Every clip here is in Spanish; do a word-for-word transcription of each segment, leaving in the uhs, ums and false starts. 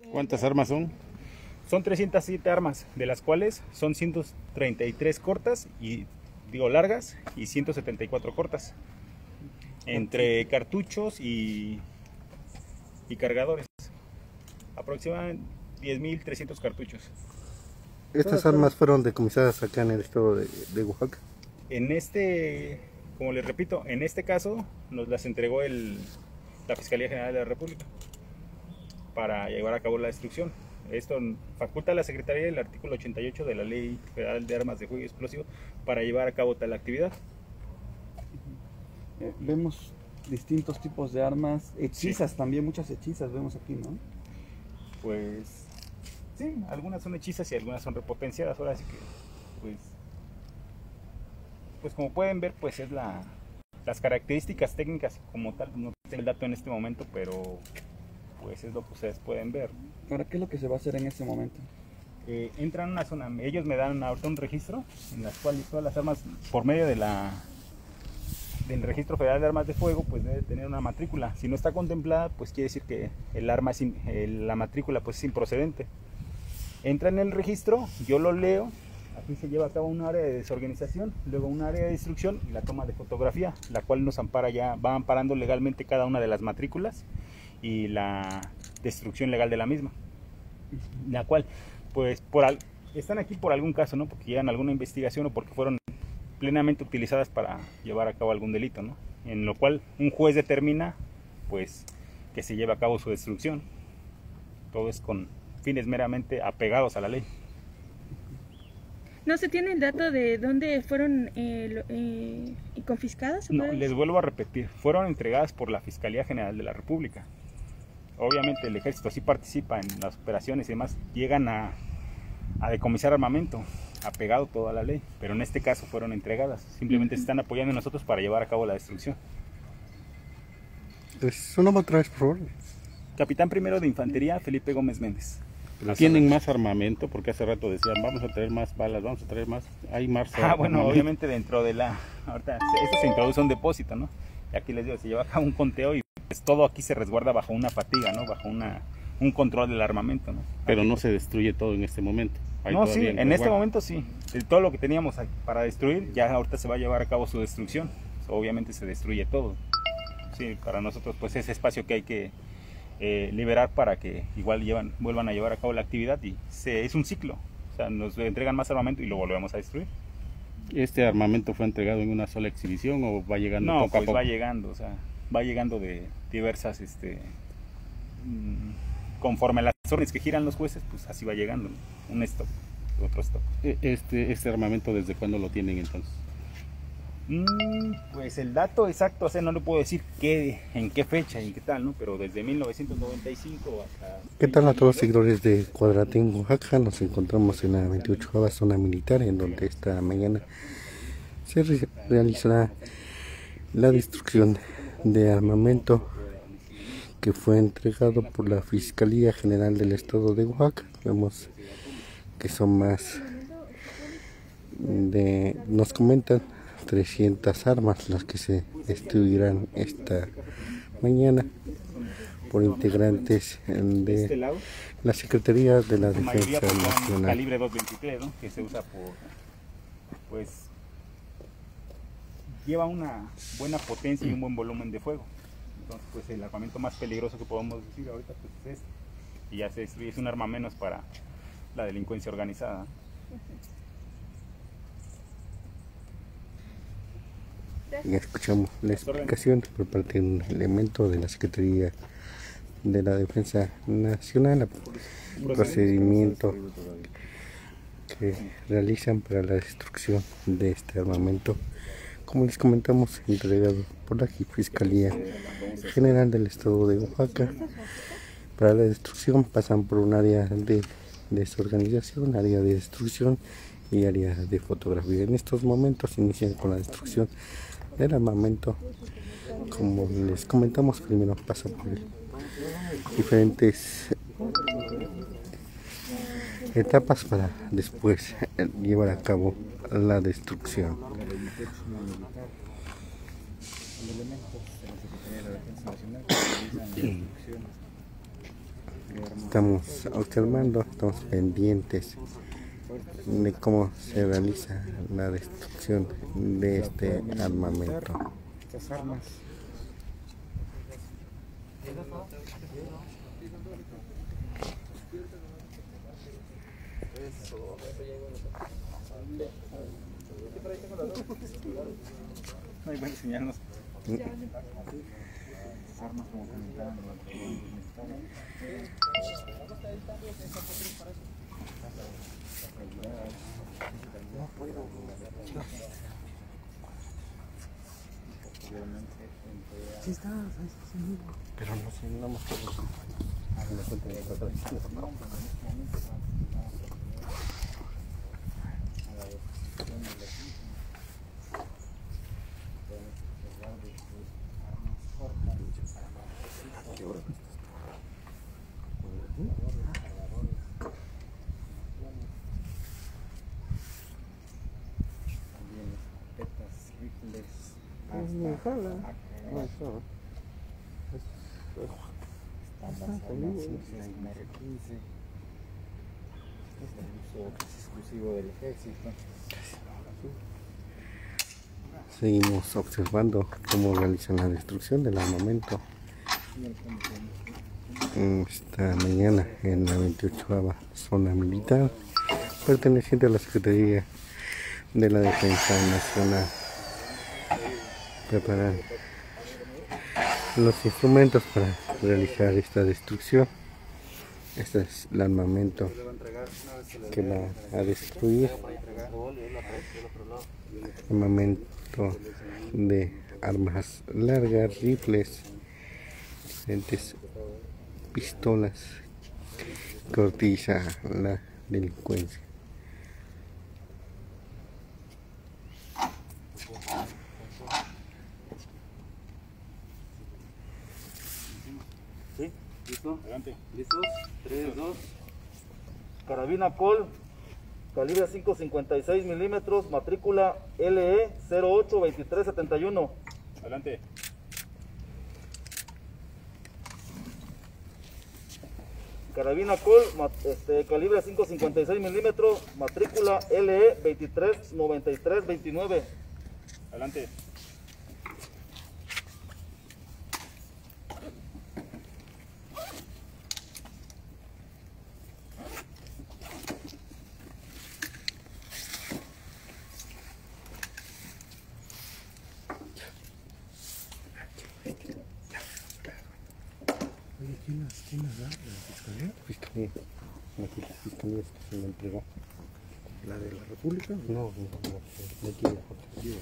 ¿Cuántas armas son? Son trescientas siete armas, de las cuales son ciento treinta y tres cortas y digo largas y ciento setenta y cuatro cortas, entre cartuchos y, y cargadores. Aproximadamente diez mil trescientos cartuchos. ¿Estas armas fueron decomisadas acá en el estado de, de Oaxaca? En este, como les repito, en este caso nos las entregó el, la Fiscalía General de la República para llevar a cabo la destrucción. Esto faculta a la Secretaría el artículo ochenta y ocho de la Ley Federal de Armas de Fuego y Explosivo para llevar a cabo tal actividad. Eh, vemos distintos tipos de armas, hechizas, sí. También muchas hechizas vemos aquí, ¿no? Pues sí, algunas son hechizas y algunas son repotenciadas. Ahora sí que, pues, pues como pueden ver, pues es la, las características técnicas como tal. No tengo el dato en este momento, pero pues es lo que ustedes pueden ver. ¿Para qué es lo que se va a hacer en este momento? Eh, entran a una zona, ellos me dan ahorita un registro en las cuales todas las armas, por medio de la del Registro Federal de Armas de Fuego, pues debe tener una matrícula. Si no está contemplada, pues quiere decir que el arma es, el, la matrícula pues es improcedente. Entra en el registro, yo lo leo, aquí se lleva a cabo un área de desorganización, luego un área de destrucción y la toma de fotografía, la cual nos ampara ya, va amparando legalmente cada una de las matrículas y la destrucción legal de la misma, la cual pues por al, están aquí por algún caso, ¿no? Porque llegan a alguna investigación o porque fueron plenamente utilizadas para llevar a cabo algún delito, ¿no? En lo cual un juez determina pues que se lleve a cabo su destrucción. Todo es con fines meramente apegados a la ley. ¿No se tiene el dato de dónde fueron eh, eh, confiscadas? No, les vuelvo a repetir, fueron entregadas por la Fiscalía General de la República. Obviamente el ejército sí participa en las operaciones y demás, llegan a, a decomisar armamento, apegado todo a la ley, pero en este caso fueron entregadas, simplemente uh-huh. se están apoyando en nosotros para llevar a cabo la destrucción. Su nombre otra vez, por favor. Capitán primero de Infantería, Felipe Gómez Méndez. ¿Tienen más armamento? Porque hace rato decían, vamos a traer más balas, vamos a traer más, hay más... Ah, bueno, obviamente dentro de la... Ahorita, esto se introduce a un depósito, ¿no? Y aquí les digo, se lleva a cabo un conteo y pues todo aquí se resguarda bajo una fatiga, ¿no? Bajo una, un control del armamento, ¿no? Pero no se destruye todo en este momento. Hay no, sí, en este momento sí. De todo lo que teníamos para destruir, ya ahorita se va a llevar a cabo su destrucción. Obviamente se destruye todo. Sí, para nosotros pues ese espacio que hay que eh, liberar para que igual llevan, vuelvan a llevar a cabo la actividad y se, es un ciclo. O sea, nos entregan más armamento y lo volvemos a destruir. ¿Este armamento fue entregado en una sola exhibición o va llegando no, poco pues a poco? va llegando, o sea, va llegando de diversas, este, conforme las órdenes que giran los jueces, pues así va llegando, ¿no? Un stock, otro stock. Este, este armamento, ¿desde cuándo lo tienen entonces? Mm, pues el dato exacto, o sea, no le puedo decir qué, en qué fecha y qué tal, ¿no? Pero desde mil novecientos noventa y cinco hasta... ¿Qué tal a todos los seguidores de Cuadratín, Oaxaca? Nos encontramos en la veintiocho zona militar, en donde esta mañana se re realizará la destrucción de armamento que fue entregado por la Fiscalía General del Estado de Oaxaca. Vemos que son más de, nos comentan, trescientas armas las que se destruirán esta mañana por integrantes de la Secretaría de la Defensa Nacional. Calibre dos veintitrés, ¿no? Que se usa por, pues, lleva una buena potencia y un buen volumen de fuego. Entonces, pues el armamento más peligroso que podemos decir ahorita pues, es este. Y ya se destruye, es un arma menos para la delincuencia organizada. Ya escuchamos la explicación por parte de un elemento de la Secretaría de la Defensa Nacional, el procedimiento que realizan para la destrucción de este armamento, como les comentamos, entregado por la Fiscalía General del Estado de Oaxaca. Para la destrucción pasan por un área de desorganización, área de destrucción y área de fotografía. En estos momentos inician con la destrucción del armamento. Como les comentamos, primero pasa por diferentes etapas para después llevar a cabo la destrucción. Elementos de la Secretaría de la Defensa Nacional que realizan la destrucción de estamos observando, estamos pendientes de cómo se realiza la destrucción de este armamento. Estas armas. No hay buena señal, no. Armas como comentaban. No puedo. Sí está, Pero no sé, no me acuerdo. Me cuento de otra vez. Exclusivo del ejército. Seguimos observando cómo realizan la destrucción del armamento esta mañana en la veintiocho zona militar perteneciente a la Secretaría de la Defensa Nacional. Preparan los instrumentos para realizar esta destrucción. Este es el armamento que va a destruir. Armamento de armas largas, rifles, diferentes pistolas que utiliza la delincuencia. ¿Sí? ¿Listo? Adelante. ¿Listos? tres, dos. Carabina Colt, calibre cinco cincuenta y seis milímetros, matrícula L E cero ocho veintitrés setenta y uno. Adelante. Carabina Colt, mat- este, calibre cinco cincuenta y seis milímetros, matrícula L E veintitrés noventa y tres veintinueve. Adelante. ¿Quién las, quién las da? ¿La fiscalía? Fiscalía. La fiscalía es que se la entregó. ¿La de la República? No, no, no, no tiene foto.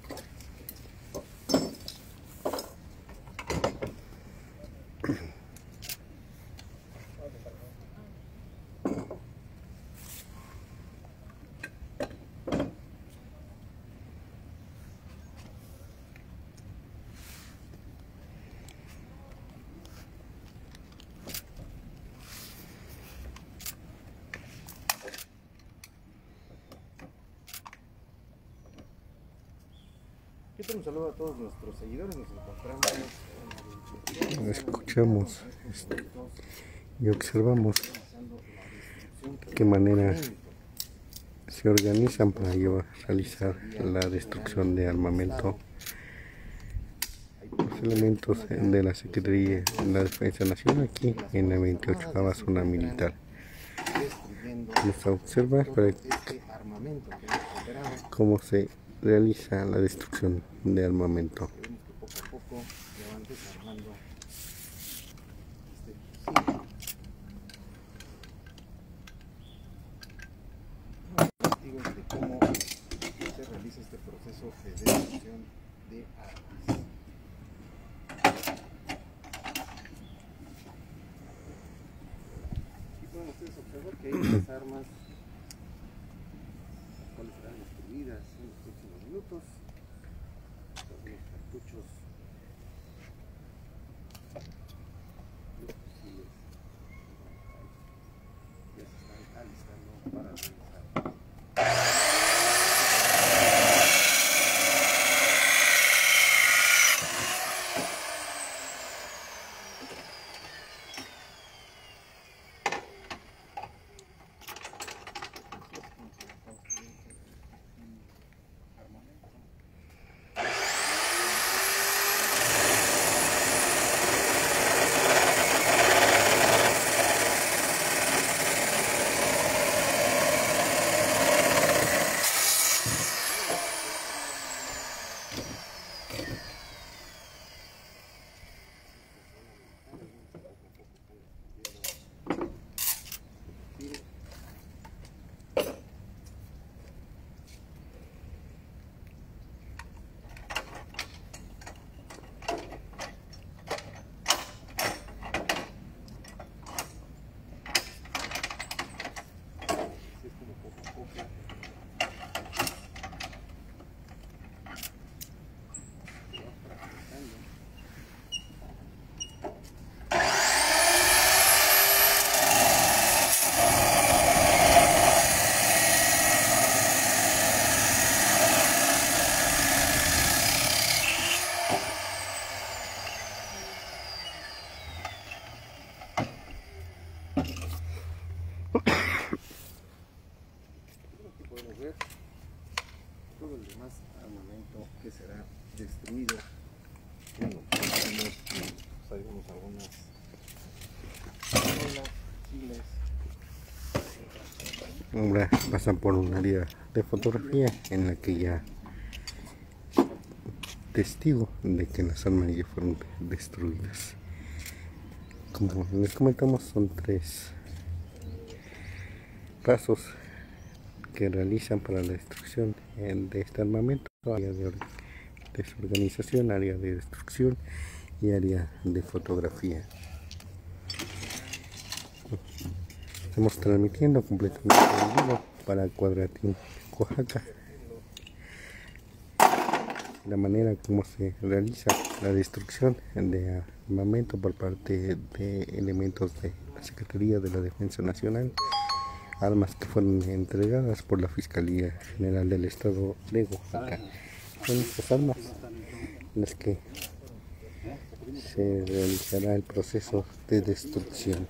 Un saludo a todos nuestros seguidores. Nos encontramos en Escuchamos este, y observamos de qué manera se organizan para llevar, realizar la destrucción de armamento. Los elementos de la Secretaría de la Defensa Nacional aquí en la veintiocho zona militar. Vamos a observar para cómo se realiza la destrucción de armamento. poco a poco ya van desarmando este testigos de cómo se realiza este proceso de destrucción de armas. Aquí pueden ustedes observar que hay unas armas las cuales serán destruidas en los próximos minutos. Algunos cartuchos, los fusiles ya se están alistando para realizar. destruido. Bueno, tenemos que sabemos algunas zonas, chiles. Ahora pasan por un área de fotografía en la que ya testigo de que las armas ya fueron destruidas. Como les comentamos, son tres pasos que realizan para la destrucción de este armamento: área de desorganización, área de destrucción y área de fotografía. Estamos transmitiendo completamente en vivo para Cuadratín, Oaxaca, la manera como se realiza la destrucción de armamento por parte de elementos de la Secretaría de la Defensa Nacional, armas que fueron entregadas por la Fiscalía General del Estado de Oaxaca. Son estas armas en las que se realizará el proceso de destrucción.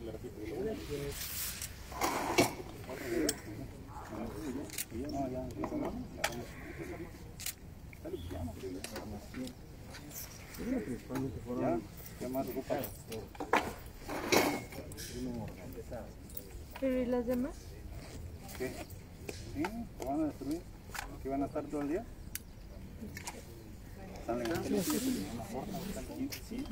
¿Pero y las demás? ¿Qué? ¿Sí? ¿Te van a destruir? ¿Que van a estar todo el día? ¿Salen aquí? Sí.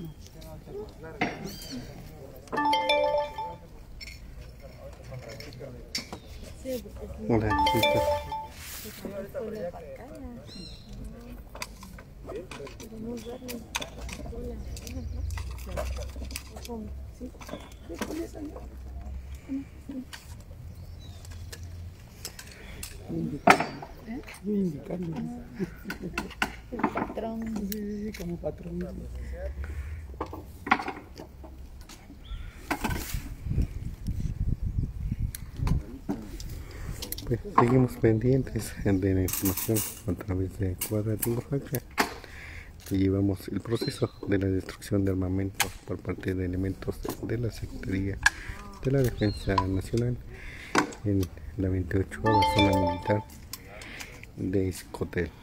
Sí, porque Hola, chicos. fue la pantalla. Podemos verlo. Hola. ¿Cómo? Sí. Yo indicarle. El patrón. Sí, sí, sí, como patrón. Pues seguimos pendientes de la información a través de Cuadratín, Oaxaca. Que llevamos el proceso de la destrucción de armamentos por parte de elementos de la Secretaría de la Defensa Nacional en la veintiocho zona militar de Iscotel.